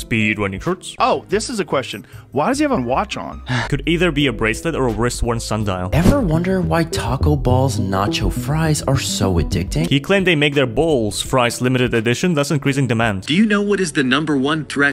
speed running shorts. Oh, this is a question. Why does he have a watch on? Could either be a bracelet or a wrist-worn sundial. Ever wonder why Taco Bell's nacho fries are so addicting? He claimed they make their bowls fries limited edition, thus increasing demand. Do you know what is the #1 threat